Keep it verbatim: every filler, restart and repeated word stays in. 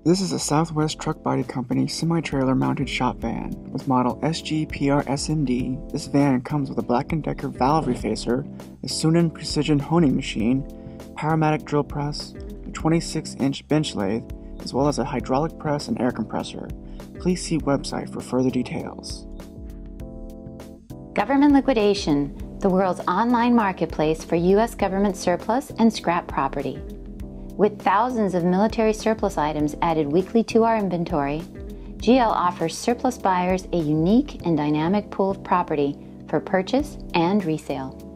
This is a Southwest Truck Body Company semi-trailer mounted shop van with model S G P R S M D. This van comes with a Black and Decker valve refacer, a Sunan precision honing machine, Powermatic drill press, a twenty-six inch bench lathe, as well as a hydraulic press and air compressor. Please see website for further details. Government Liquidation, the world's online marketplace for U S government surplus and scrap property. With thousands of military surplus items added weekly to our inventory, G L offers surplus buyers a unique and dynamic pool of property for purchase and resale.